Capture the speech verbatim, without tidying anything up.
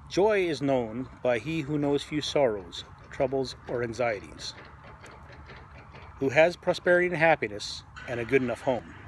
Joy is known by he who knows few sorrows, troubles, or anxieties, who has prosperity and happiness and a good enough home.